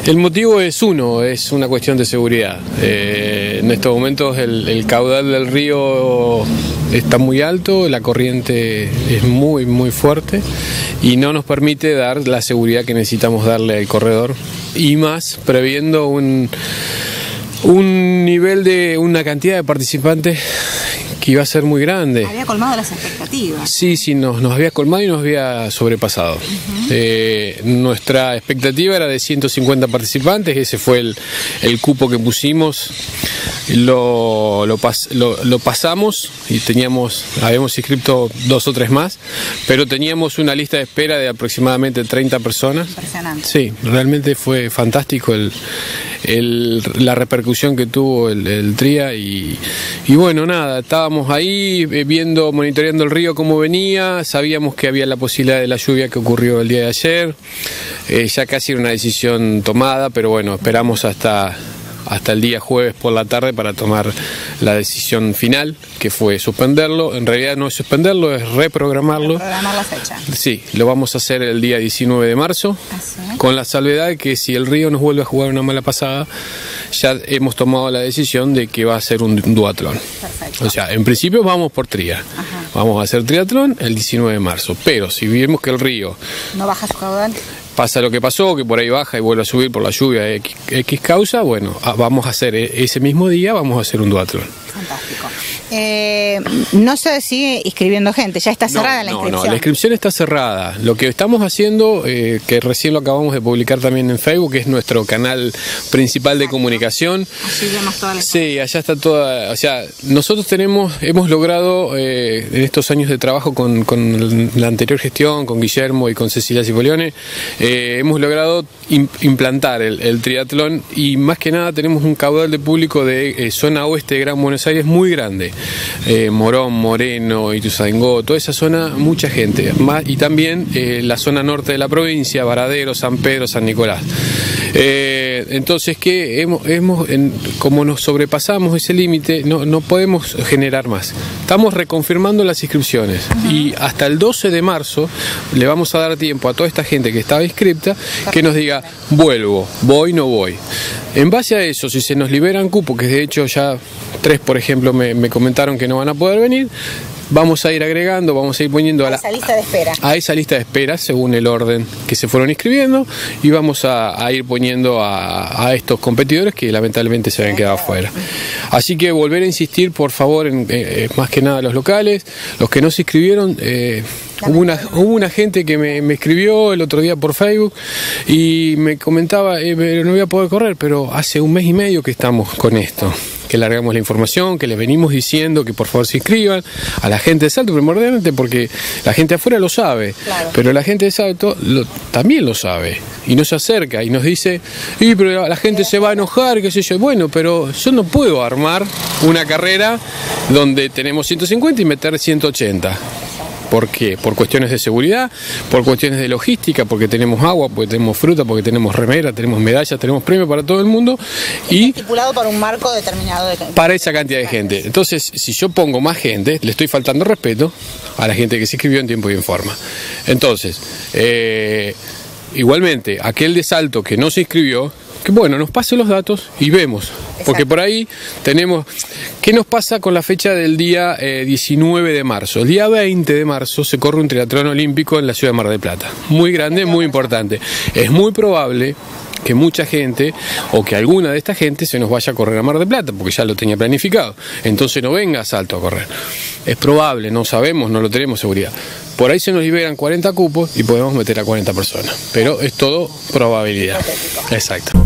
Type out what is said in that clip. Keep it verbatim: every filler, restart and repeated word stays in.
El motivo es uno, es una cuestión de seguridad. Eh, en estos momentos el, el caudal del río está muy alto, la corriente es muy muy fuerte y no nos permite dar la seguridad que necesitamos darle al corredor, y más previendo un, un nivel de una cantidad de participantes que iba a ser muy grande. Había colmado las expectativas. Sí, sí, nos, nos había colmado y nos había sobrepasado. Uh-huh. eh, nuestra expectativa era de ciento cincuenta participantes, ese fue el, el cupo que pusimos, lo, lo, pas, lo, lo pasamos y teníamos, habíamos inscrito dos o tres más, pero teníamos una lista de espera de aproximadamente treinta personas. Impresionante. Sí, realmente fue fantástico el, el, la repercusión que tuvo el, el TRIA y, y bueno, nada, estábamos ahí viendo, monitoreando el río cómo venía, sabíamos que había la posibilidad de la lluvia que ocurrió el día de ayer, eh, ya casi era una decisión tomada, pero bueno, esperamos hasta, hasta el día jueves por la tarde para tomar la decisión final, que fue suspenderlo. En realidad no es suspenderlo, es reprogramarlo. Reprogramar la fecha. Sí, lo vamos a hacer el día diecinueve de marzo, ¿así? Con la salvedad de que si el río nos vuelve a jugar una mala pasada, ya hemos tomado la decisión de que va a ser un duatlón. Perfecto. O sea, en principio vamos por tría. Ajá. Vamos a hacer triatlón el diecinueve de marzo, pero si vemos que el río no baja su caudal, pasa lo que pasó, que por ahí baja y vuelve a subir por la lluvia X, X causa, bueno, vamos a hacer ese mismo día, vamos a hacer un duatlón. Fantástico. Eh, no se sigue inscribiendo gente, ya está cerrada no, la no, inscripción. No, la inscripción está cerrada. Lo que estamos haciendo, eh, que recién lo acabamos de publicar también en Facebook, que es nuestro canal principal de comunicación. Allí vemos toda la Sí, allá está toda, o sea, nosotros tenemos, hemos logrado eh, en estos años de trabajo con, con la anterior gestión, con Guillermo y con Cecilia Cipolione, eh, hemos logrado im, implantar el, el triatlón, y más que nada tenemos un caudal de público de eh, zona oeste de Gran Buenos Aires muy grande. Eh, Morón, Moreno, Ituzaingó, toda esa zona, mucha gente, más, y también eh, la zona norte de la provincia, Varadero, San Pedro, San Nicolás. Eh, entonces, que hemos, hemos en, como nos sobrepasamos ese límite, no, no podemos generar más. Estamos reconfirmando las inscripciones. Uh-huh. Y hasta el doce de marzo le vamos a dar tiempo a toda esta gente que estaba inscripta que nos diga, vuelvo, voy, no voy. En base a eso, si se nos liberan cupos, que de hecho ya tres, por ejemplo, me, me comentaron que no van a poder venir, vamos a ir agregando, vamos a ir poniendo a, la, a esa lista de espera. A esa lista de espera, según el orden que se fueron inscribiendo, y vamos a, a ir poniendo a, a estos competidores que lamentablemente se habían quedado afuera. Así que volver a insistir, por favor, en, eh, más que nada los locales, los que no se inscribieron. Eh, Hubo una, hubo una gente que me, me escribió el otro día por Facebook y me comentaba, eh, no voy a poder correr, pero hace un mes y medio que estamos con esto, que largamos la información, que les venimos diciendo que por favor se inscriban a la gente de Salto, primordialmente porque la gente afuera lo sabe, claro, pero la gente de Salto lo, también lo sabe y no se acerca y nos dice, y pero la gente se va a enojar, qué sé yo. Bueno, pero yo no puedo armar una carrera donde tenemos ciento cincuenta y meter ciento ochenta. ¿Por qué? Por cuestiones de seguridad, por cuestiones de logística, porque tenemos agua, porque tenemos fruta, porque tenemos remera, tenemos medallas, tenemos premios para todo el mundo. Y estipulado por un marco determinado de para esa cantidad de gente. Entonces, si yo pongo más gente, le estoy faltando respeto a la gente que se inscribió en tiempo y en forma. Entonces, eh, igualmente, aquel de Salto que no se inscribió, que bueno, nos pase los datos y vemos. Exacto. Porque por ahí tenemos... ¿Qué nos pasa con la fecha del día eh, diecinueve de marzo? El día veinte de marzo se corre un triatlón olímpico en la ciudad de Mar del Plata. Muy grande, muy importante. Es muy probable que mucha gente o que alguna de esta gente se nos vaya a correr a Mar del Plata, porque ya lo tenía planificado. Entonces no venga a Salto a correr. Es probable, no sabemos, no lo tenemos seguridad. Por ahí se nos liberan cuarenta cupos y podemos meter a cuarenta personas. Pero es todo probabilidad. Exacto.